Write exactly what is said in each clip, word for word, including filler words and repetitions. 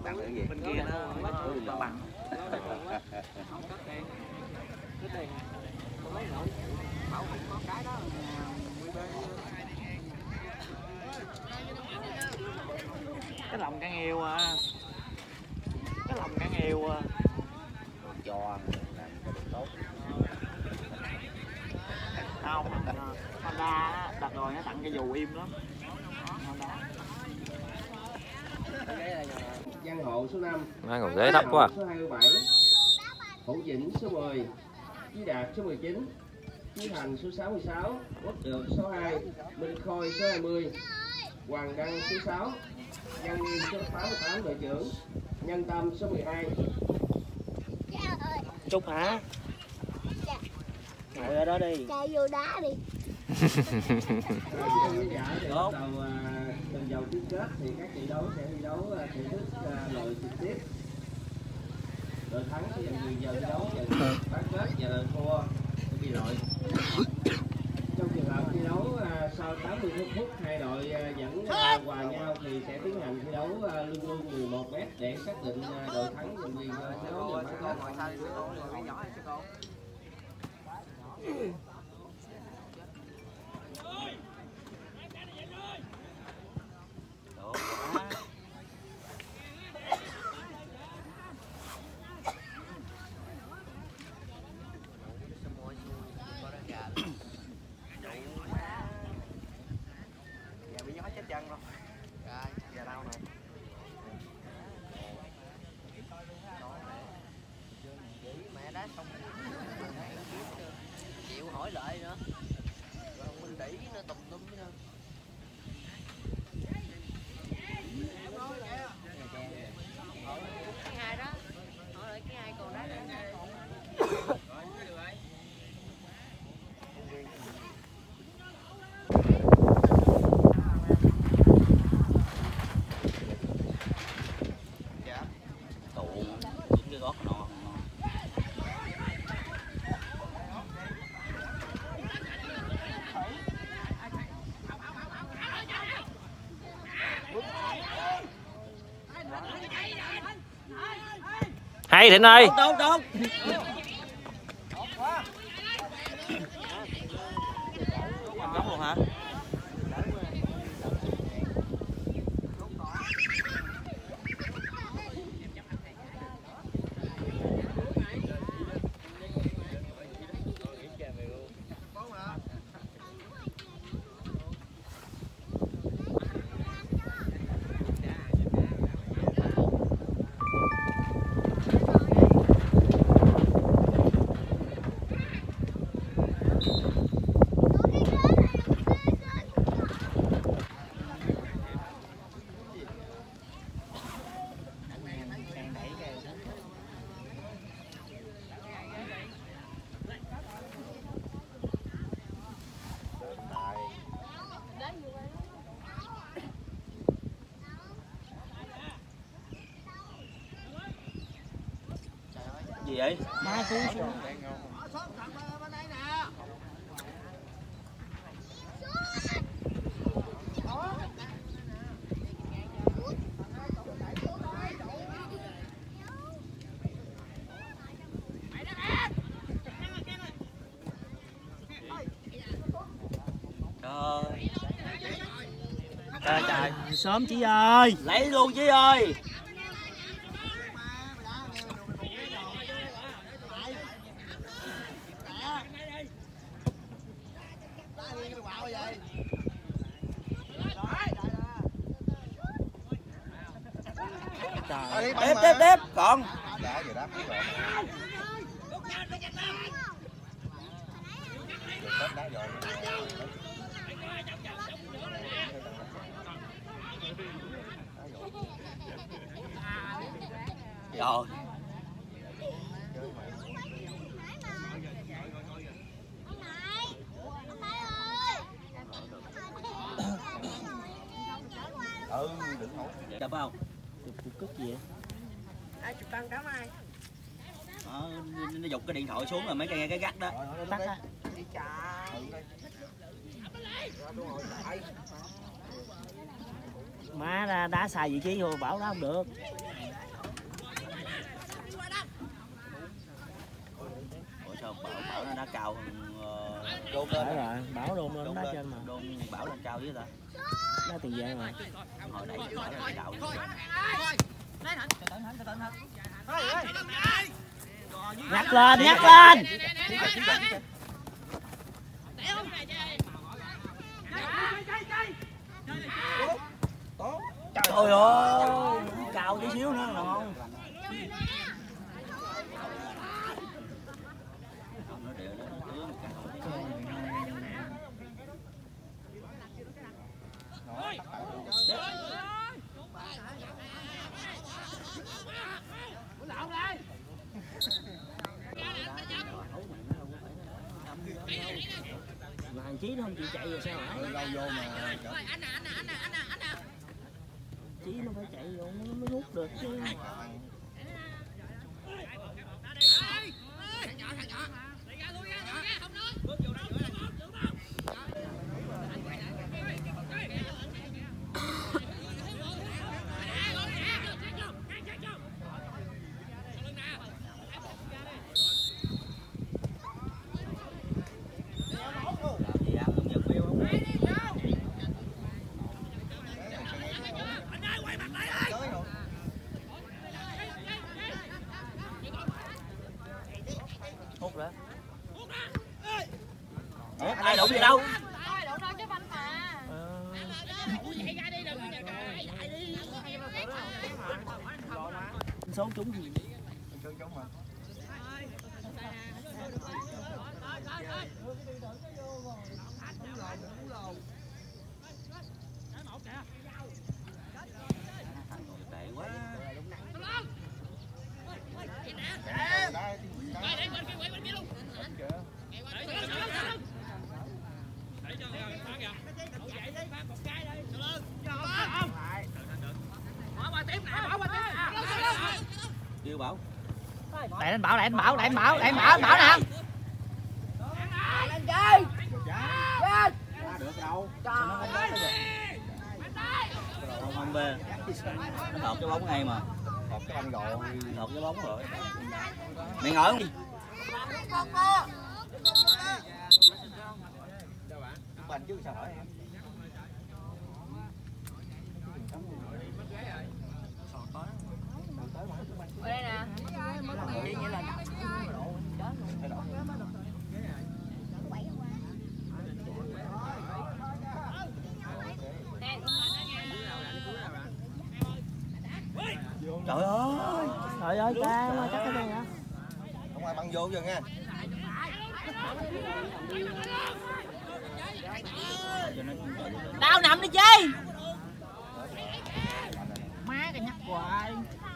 Tặng cái gì? Bên kia nó nó bằng. Cái lòng cá heo à. Cái lòng cá heo à. Cho làm cho được tốt. Không, Honda đặt rồi nó tặng cái dù im lắm. Honda. Căn hộ số năm. Má còn ghế thấp quá. Số hai mươi bảy. Hữu Dĩnh số mười. Chí Đạt số mười chín. Chí Thành số sáu mươi sáu. Quốc Được số hai. Minh Khôi số hai mươi. Hoàng Đăng số sáu. Văn Nghiêm số tám mươi tám đội trưởng. Nhân Tâm số mười hai. Trúc hả? Ngồi ở đó đi. Chạy vô đá đi. Đầu tuần dầu chung kết thì các trận đấu sẽ thi đấu thể thức loại trực tiếp. Đội thắng sẽ giành quyền giờ thi đấu, trận bán kết và đội thua sẽ bị loại. Trong trường hợp thi đấu sau tám mươi phút hai đội vẫn hòa nhau thì sẽ tiến hành thi đấu luôn luôn mười một mét để xác định đội thắng giành quyền thi đấu và bán kết. Chịu hỏi lại nữa. Rồi mình đẩy nó tùm lum nữa. Cái hai đó. Hỏi lại cái hai còn đá nữa. Hay Thịnh ơi. Đúng đúng. Đúng luôn hả? Gì vậy? Ba cú xuống. Trời. Trời trời, sớm chị ơi. Lấy luôn chị ơi. Tiếp tiếp tiếp còn Đá vừa đá rồi. Đá rồi. rồi. Ừ, đừng hỏi. Chụp không? Chụp chụp cất gì vậy? Ai chụp tăng cám ai? Ờ, nó giục cái điện thoại xuống rồi mấy cái cái gắt đó. Tắt á. Má ra đá sai vị trí rồi bảo đó không được. Đôn Phải lên. rồi, Bảo đôn lên Đôn đá lên. trên mà. Đôn Bảo lên cao với ta. Đá Tiền Giang mà. Hồi đẩy Bảo lên đạo. Nhắc lên, nhắc lên. Trời ơi, cao tí xíu nữa ngon. Mà thằng Chí nó không chịu chạy rồi sao hả? Lâu vô mà. Chí nó phải chạy vô nó mới hút được chứ. Hút đó. Ai đụng gì đâu? Số trúng gì? Trúng trúng mà. Tệ quá. Yêu Bảo. Đẩy anh Bảo, đẩy anh Bảo, đẩy anh Bảo, đẩy anh Bảo, Bảo nè. Được đâu. Không không bê. Nó thọt cái bóng ngay mà. Một cái anh gội. Thọt cái bóng rồi. Mày ngồi không? Bành chứ sao hỏi em. Ở đây nè. Trời ơi. Trời ơi, ca mà chắc cái đây hả? Không ai băng vô giờ nha. Tao nằm đi chi? Má cái nhắc hoài.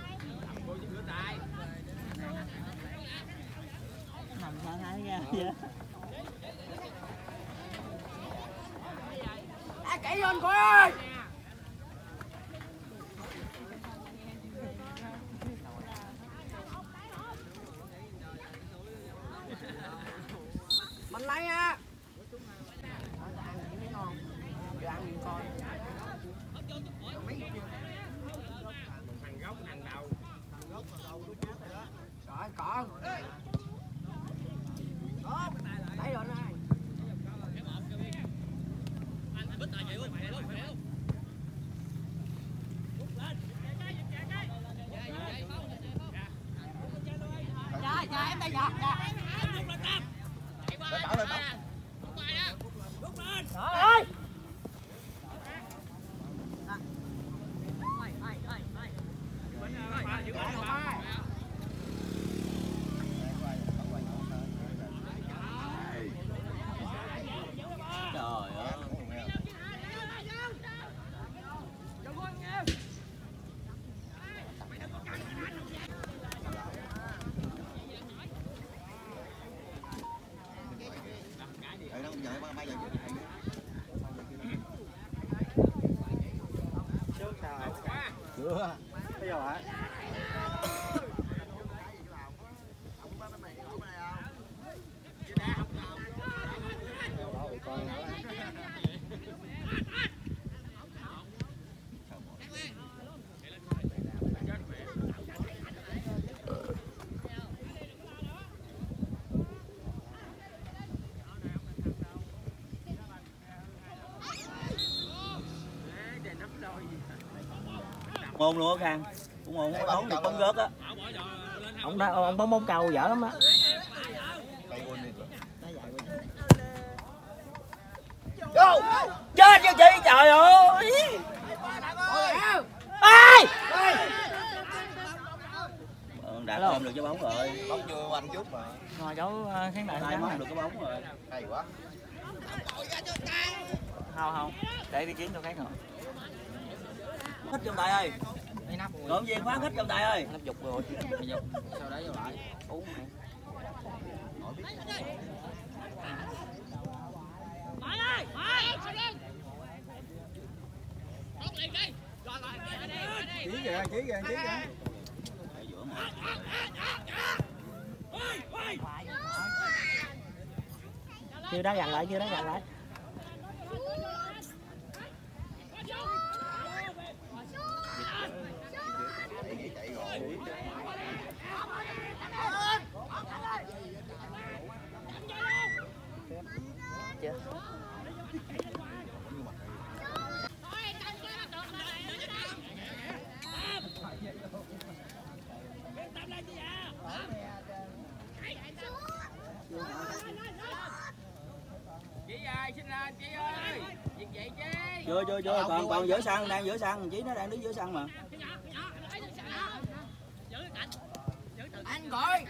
Nằm sao thấy ra vậy? À, cậy lên coi ơi. Mình lấy á. Rồi còn. Đấy rồi này. Dạ, dạ em đây dạ. Lên Bảo lên Bảo. Trời ơi. Trời ơi. Đây nó giờ ba giờ. Chưa. Bây giờ hả? môn luôn á Khang. Cũng môn bóng được bóng rớt á. Ông đã ông bóng bóng cầu dở lắm á. Go! Chết cho chị trời ơi. Ai? Đã ôm được cái bóng rồi. Bóng chưa anh chút mà. Rồi cháu khán đài Ai ôm được cái bóng rồi. Hay quá. Không không. Để đi kiếm tôi khác rồi. Thích trong tay ơi. Còn gì khóa thích trong tay ơi. Nắp dục rồi. Dục. Sau đấy vô lại. Uống mày. Chí kìa, chí kìa, chí kìa. Chưa đá gần lại, chưa đá gần lại. Chưa chưa chưa còn còn giữa sân, đang giữa sân, Chí nó đang đứng giữa sân mà. Anh gọi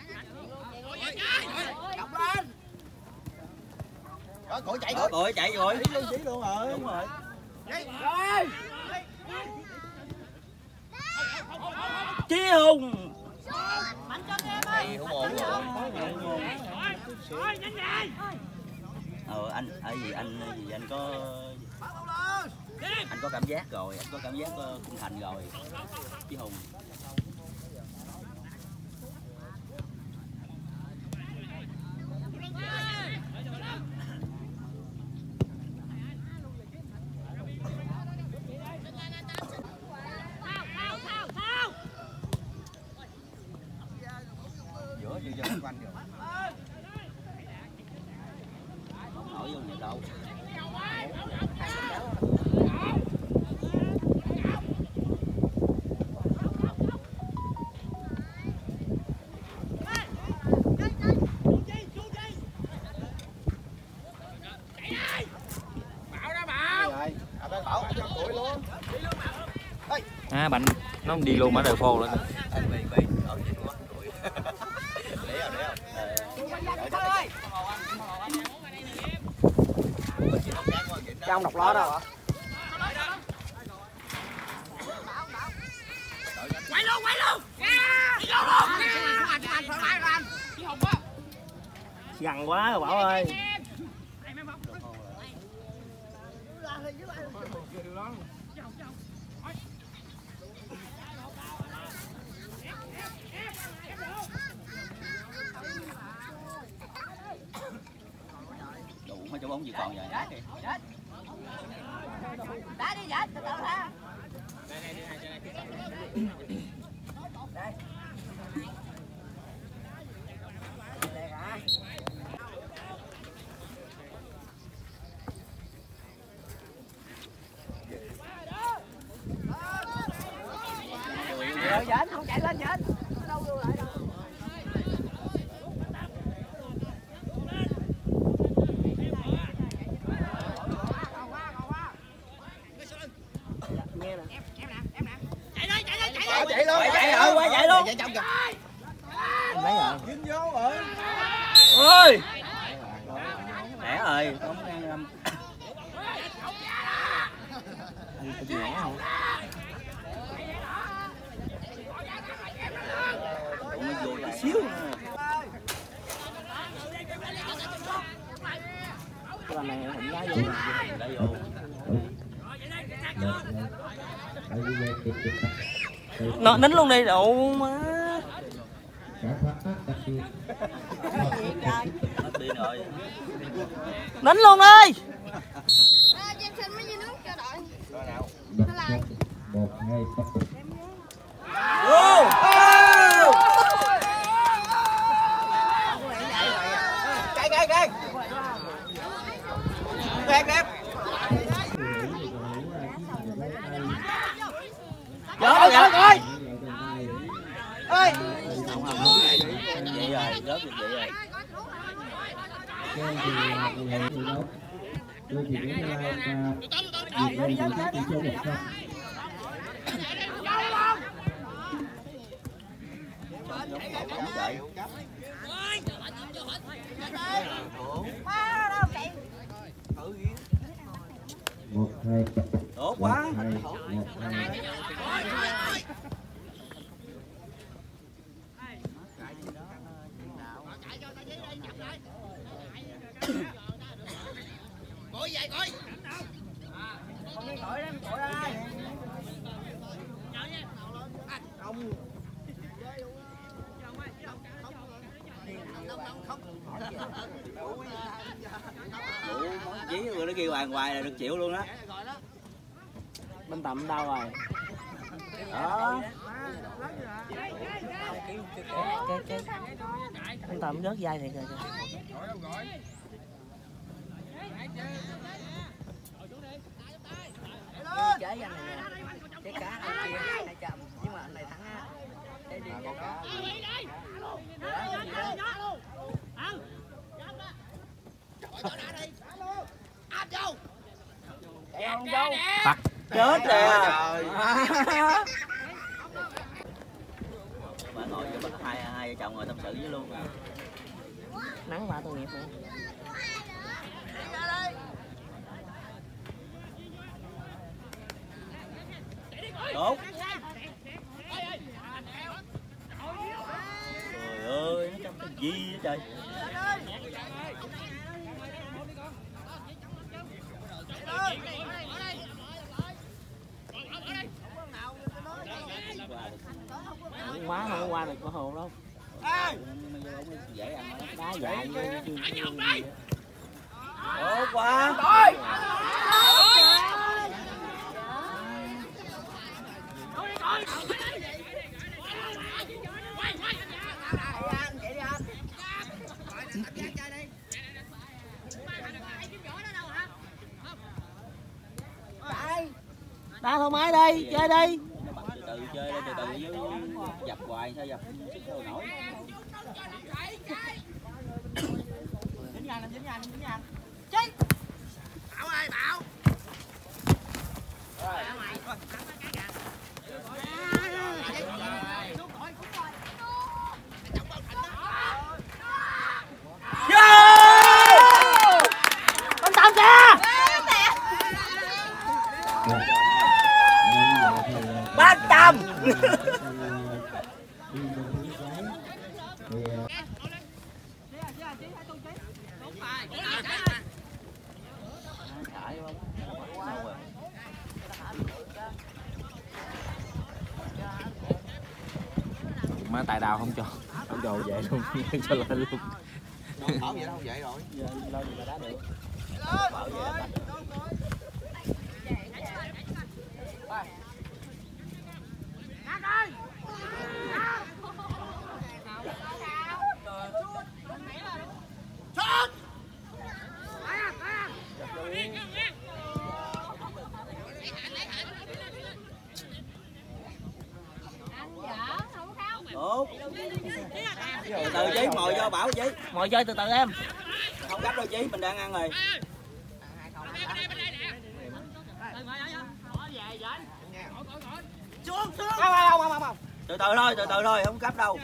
đọc lên Đó, cổ chạy Rồi, rồi chạy rồi. Chí luôn rồi. Đúng rồi. rồi Chí Hùng. Hay hổ ổn rồi. Ờ anh ở gì anh gì anh có anh có cảm giác rồi, anh có cảm giác khung thành rồi. Chí Hùng. Giữa chưa cho quanh rồi. Không nổi vô nhịp đâu. À bạn nó đi luôn ở đời phô lên. trong độc ló đâu hả? Quay luôn, quay luôn. Đi vô luôn. Anh anh thoải mái rồi anh. Chí Hùng á. Gần quá rồi Bảo ơi. Đủ mấy chỗ bóng gì còn giờ đá kìa. Đá đi vậy, từ từ ha. Rồi vậy không chạy lên vậy. Đâu vô lại đâu. Chạy luôn. Chạy rồi, qua chạy luôn. Chạy trong kìa. Mấy rồi. Dính vô rồi. Ơi. Mẹ ơi, không đang Gì nhẹ không? Tụi nó vô tí xíu nữa. Cái lần này không đá vô. Đá vô. Nó nín luôn đi đủ má. Hết pin rồi. Nín luôn đi. Em xin mấy viên nước cho đội. Rồi nào. một hai bắt đầu. Vô. Cây cây cây. Đẹp đẹp. Vô vô rớt được vậy rồi. Cái thì là người thi đấu. Tôi chỉ muốn là việc lên vị trí tỷ số một không. Một hai. Tốt quá. Một hai. Một hai. Gọi vậy coi. Không đi gọi em gọi ai. Không. Dí người nó kêu hoài hoài là được chịu luôn đó. Bên tầm đâu rồi? Đó. Cái cái bên tầm rớt dây thiệt rồi. Chế anh này nè, chế cá này kia hai trăm, nhưng mà anh này thắng á. Chế đi chế cá. Phạt chết nè. Bà ngồi cho bắt hai hai vợ chồng ngồi tâm sự với luôn. Nắng quá tội nghiệp nữa. Tốt. Trời ơi, nó trong cái gì vậy trời. Không quá không qua được có hồ đâu. Dễ ăn đó. Đá dài vô Tốt quá. đá thoải mái đi, chơi đi. Từ từ chơi đi, từ từ với dập hoài sao dập sức đâu nổi. Dính nhanh, dính nhanh, dính nhanh. Chơi. Bảo ơi, Bảo. Con tầm kìa. Ba trăm. Má tài đào không cho, không cho về luôn, cho lên luôn. Bảo vậy đâu vậy rồi. Giờ lên thì đá được. Bảo vậy. Tốt. Từ từ Chí, ngồi vô Bảo Chí. Ngồi chơi từ từ em. Không gấp đâu Chí, mình đang ăn rồi. Từ từ thôi, từ từ thôi, không gấp đâu.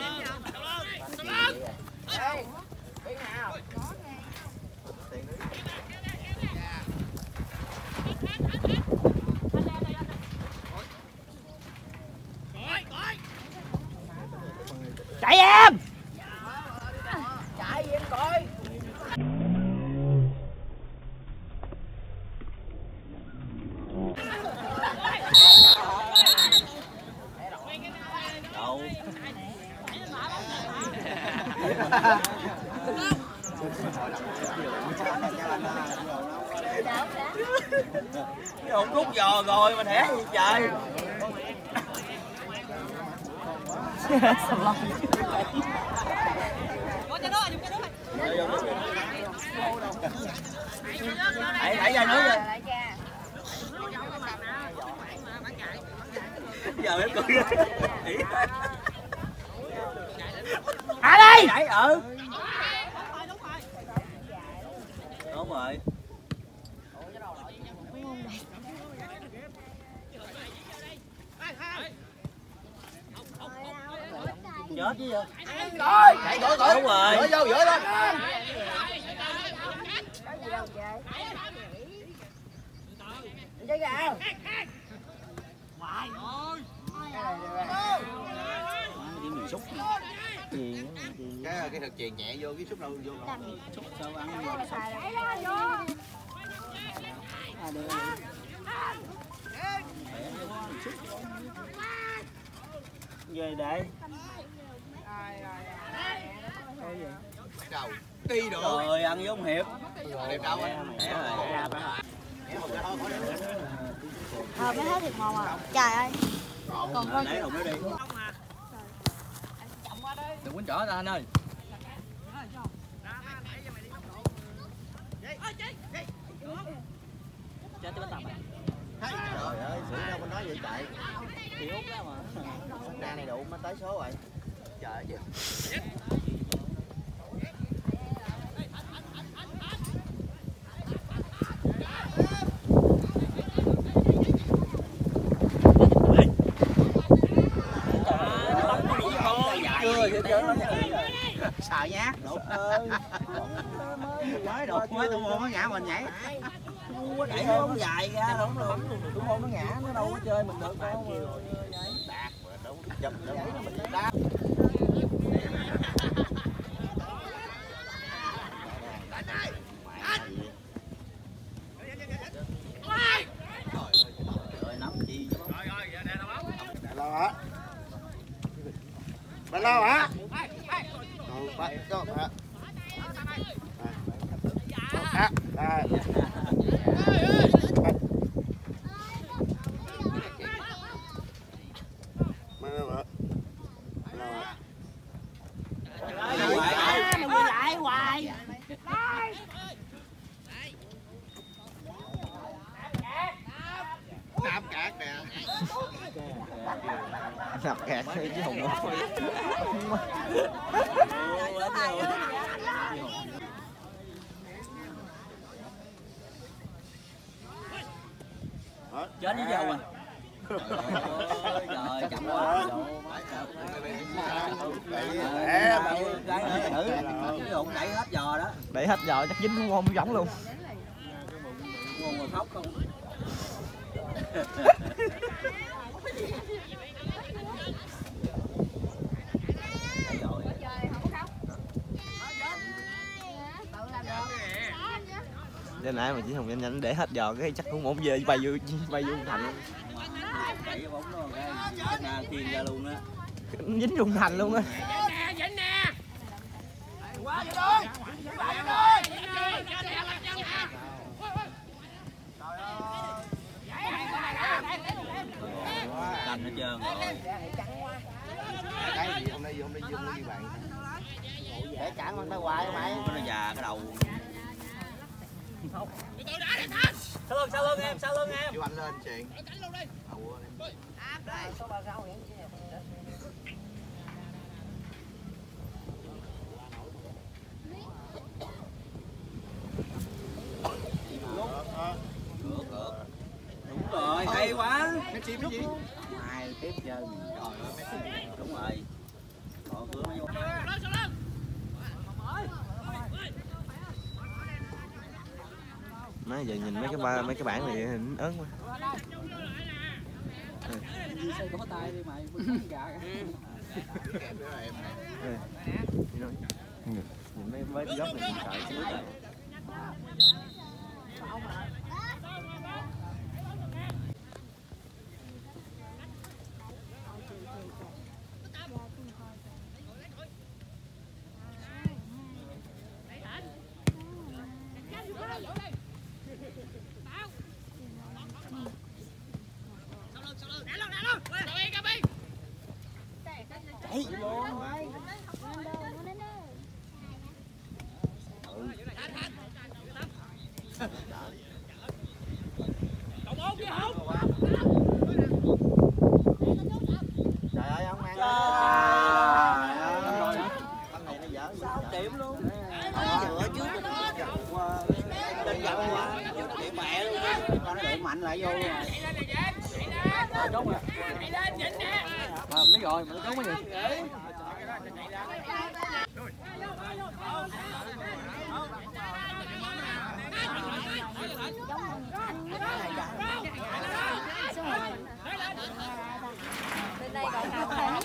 Chạy em. Chạy em coi. Đâu. Không rút giò rồi mà thẻ gì trời. Đẩy đẩy ra nữa rồi. Giờ em cười. À đi. Đấy ừ. Đúng rồi. Chết chứ vậy. Rồi, chạy gọi gọi. Đúng rồi. Gửi vô, gửi lên. Chơi gà. Điểm mình xúc gì Cái cái thực chuyền nhẹ vô cái xúc đâu vô. xúc sao ăn vô xúc. À được. Về đây. Đầu. Đi được. Rồi ăn với ông Hiệp. Đẹp đâu anh? Khỏe rồi. Ờ mới hết thiệt màu à. Trời ơi. Còn con Để hùng nó đi. Đừng quýnh chỏ ta anh ơi. Chết cái bánh tằm à. Trời ơi, xử đâu có nói vậy chạy. Thì út đó mà. Ra này đủ mới tới số rồi. Trời ơi. Sợ nhát. Mới đột mới tôi mua nó ngã mình nhảy. Có đẩy nó bóng dài ra đúng rồi. Đúng không nó ngã nó đâu có chơi mình được đâu. Đạt mà đúng dập đúng mình đá. Rồi nắm chi cho bóng. Đại lo hả? Đại lo hả? Ừ, bắt cho hả? À, à. lại hoài. Nạp cát nè. Nạp cạt chứ không có. Chết với dâu à. Trời chậm quá. Thử cái hụn đẩy hết giò đó. Đẩy hết giờ chắc dính không không giống luôn. Nguồn mà khóc không. Đến nãy mà chỉ không nhanh nhanh để hết giờ cái chắc cũng ổn về bay vô bay vô thành. Đẩy cái bóng đó cái na thiên ra luôn á. Dính trung thành luôn á. Dính nè. Quá vô luôn. Quá vô luôn. Canh hết trơn rồi. Cái gì hôm nay hôm nay vô với bạn. Để cản con ta hoài mày. Nó già cái đầu. Sau lưng, sau lưng em, sau lưng em. Vô anh lên chuyện. Số ba sáu vậy. Đúng rồi, hay quá. Cái chim cái gì? Mai tiếp chơi mình. Đúng rồi. Họ cứ nó vô. Má giờ nhìn mấy cái ba mấy cái bảng này hình ớn quá. Có tay đi mày, gà. Nhìn mấy mấy cái góc này mình sợ xíu rồi. sáu điểm luôn. Ở trước mình lên dập qua điểm mẹ luôn. Con nó điểm mạnh lại vô luôn. Trốn rồi. À, mấy rồi, mình trốn cái gì? Bên đây còn học thầy.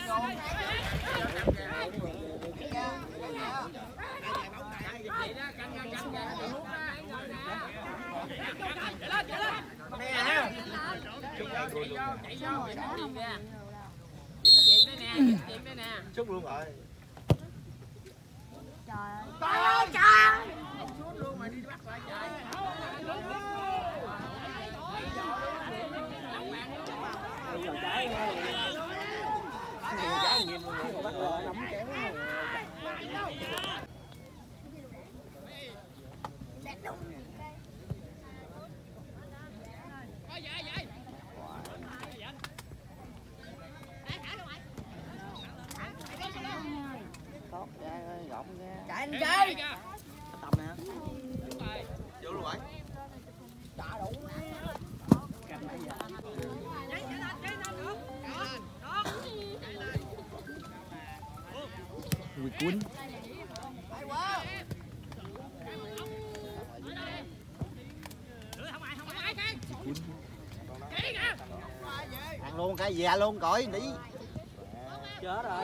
Chúc luôn rồi. Trời ơi trời. Chạy anh chơi. Tập nè. Vô luôn rồi. Quỳ cuốn. Ăn luôn cái gì ăn luôn cõi đi. Chết rồi.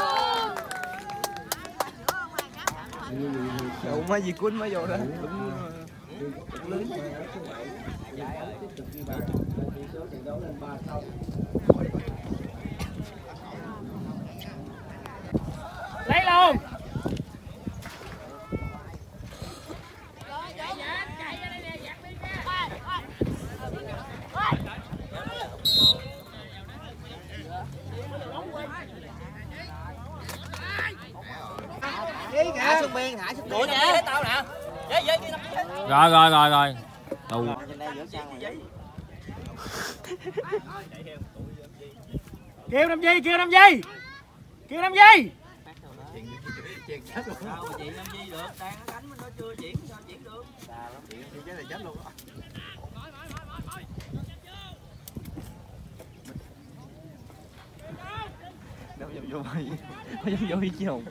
Đâu mấy gì cuốn mới vô đó. Đúng đúng lớn mà ở số bảy tiếp tục ghi bàn tỷ số trận đấu lên ba không. Lấy luôn. Thả xuống biên, thả xuống biên. Để tao nè. Dây dây kia. Rồi rồi rồi rồi. Tù. Kêu Nam Di, kêu Nam Di. Kêu Nam Di. Chuyện chết luôn. Sao mà chuyện Nam Di được, đang nó đánh nó chưa chuyển, sao chuyển được. Chuyện chết là chết luôn. Đâu dám vô hay. Không dám vô hay chứ không.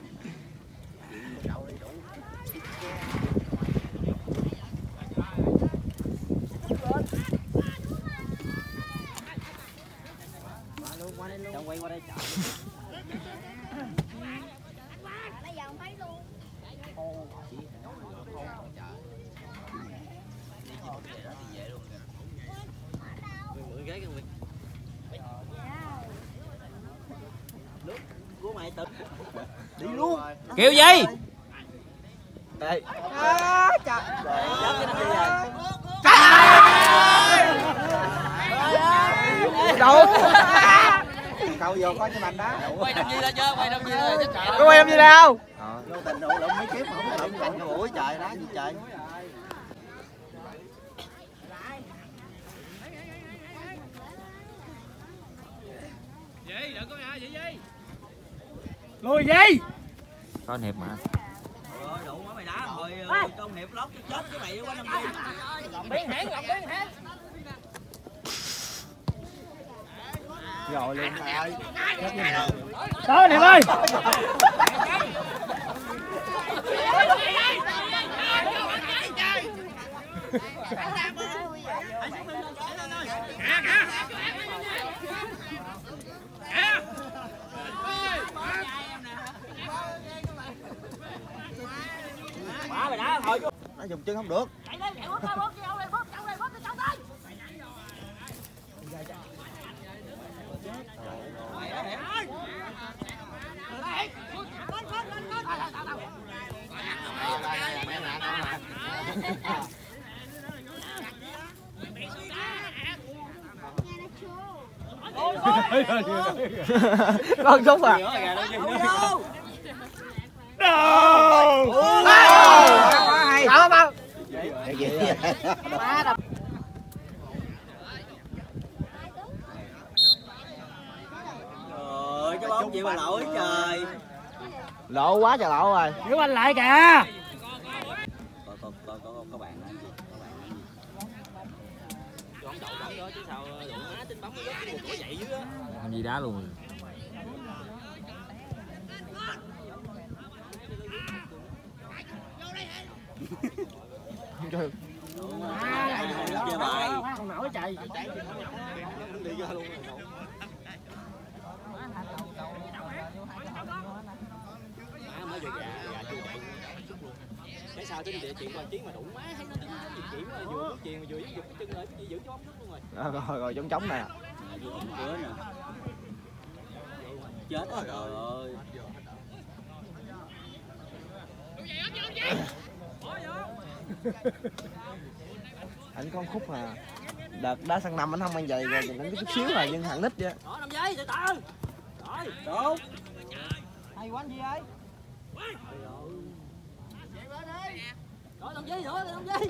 Quay qua đây chọn. Bây giờ không thấy luôn. Của mày tự đi luôn. Kiểu gì? Đây. À, trời. Đâu? Cậu vô coi cho mình đó. Quay Nam Di ra chưa? Quay Nam Di ra chứ chạy. Có quay em gì đâu? Vô tình đủ lụm mấy kiếp mà không lụm lụm cái mũi trời đó gì trời. Di, đừng có nhà vậy Di. Lùi Di. Có hiệp mà. Rồi đủ quá mày đá rồi trong hiệp lót chết cái mày qua Nam Di. Làm biến hãng, làm biến hãng. Rồi luôn. Tới Hiệp ơi. Quá mày đá thôi. Nó dùng chân không được. Con súng à? Đâu. Sao bao? Trời ơi, cái bóng gì mà lỗi trời. Lộ quá trời lộ rồi. Giữ anh lại kìa. Có có có có có bạn anh gì? Có bạn anh gì? Ông đậu bóng đó chứ sao đụng má trên bóng nó rớt một cái vậy chứ á. Làm gì đá luôn. Trời. Chơi bài. Không nổi trời. Đi ra luôn. Má mới vừa gà gà chưa chạy chút luôn. Cái sao tính địa chuyện qua chiến mà đụng má thấy nó đứng nó chuyển mà vừa bước chuyền mà vừa giật cái chân lại chỉ giữ cho bóng nước luôn rồi. À, rồi rồi chống chống nè. Bữa nè. Chết rồi trời ơi. Anh có khúc mà đợt đá sang năm anh không ăn giày rồi cũng có chút xíu rồi nhưng thằng nít vậy. Đó năm giây từ từ. Rồi, Đúng. Hay quá anh gì ơi. rồi năm giây nữa, năm giây.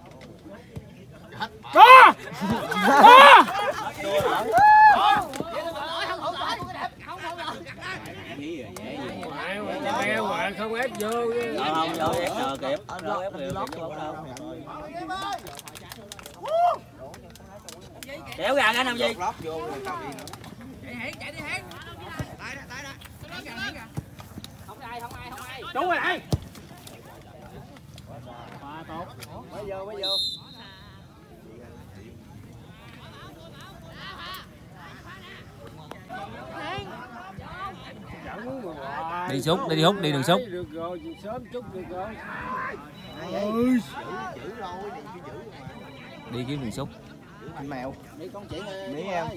Có. Bèo mà không ép vô. Không vô ép nờ kịp. Đâu ép kịp lót vô đâu. Kéo ra cái năm gì? lót vô rồi tao đi nữa. Chạy Hiển, chạy đi Hiển. Tại đây, tại đây. Không ai, không ai, không ai. Đúng rồi đây. Quá tốt. Mới vô mới vô. Đi xúc, đi hút, đi đường xúc. Được rồi, sớm chút được rồi. Ơi. Giữ lâu đi chứ giữ mà. Đi kiếm đường xúc. Anh mèo. Đi con chỉ Nghĩ em.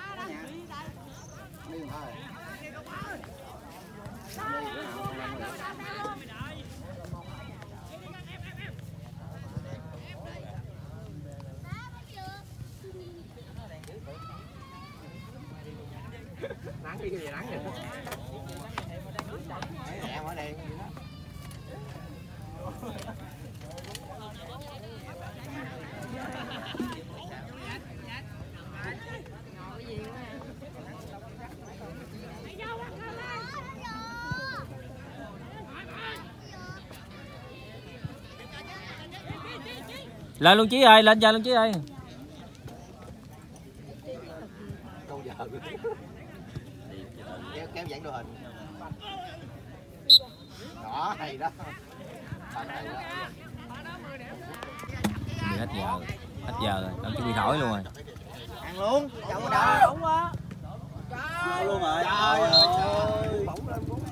Nắng đi cái gì nắng vậy? Em ở đây. Lên luôn Chí ơi, lên chơi luôn Chí ơi. Câu giờ. Kéo kéo dẫn đội hình. Đó, hay đó. Hay đó. Đi hết giờ. Hết giờ rồi, ông chuẩn bị hỏi luôn rồi. Ăn luôn. Chồng đá đúng quá. Vô luôn rồi. Trời ơi. Bỗng lên bỗng.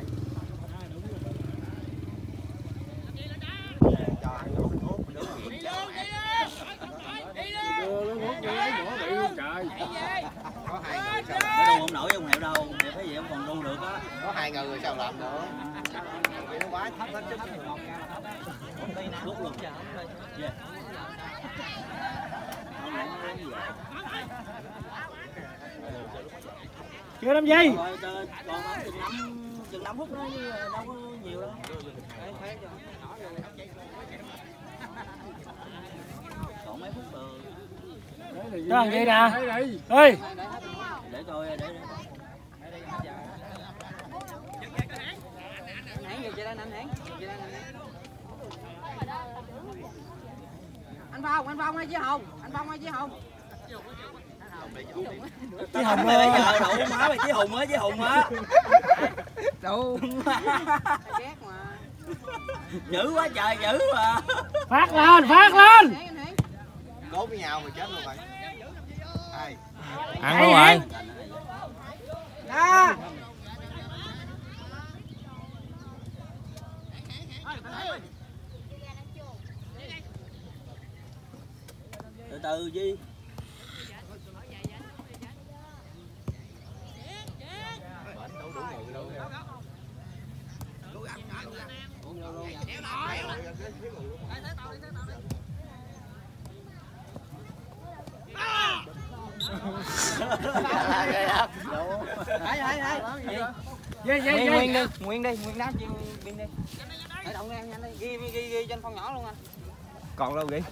Có hai người sao? Nó đu không nổi ông Hiệu đâu. Hiệu thấy gì ông còn đu được á. Có hai người rồi sao làm được? Nó quá thấp hết chút. Rút luôn. Yeah. Chưa làm gì? Rồi còn chừng năm chừng năm phút nữa chứ đâu có nhiều đâu. Còn mấy phút rồi. Đó vậy nè. Ê. Để coi để để. Anh Phong, anh Phong hay chứ Hồng, anh Phong hay chứ Hồng. Chí Hồng Bây giờ đậu má mày Chí Hùng á, Chí Hùng á. đâu. Ghét mà. Dữ quá trời, dữ mà. Phát lên, phát lên. Cố với nhau mà chết luôn rồi. Ai? Ăn luôn rồi. Đó. Từ từ Di. Dây dây dây. Nguyên đi, Nguyên đi, Nguyên đá chi Nguyên đi. Khởi động đi em nhanh đi, ghi ghi ghi trên con nhỏ luôn anh. Còn đâu ghi?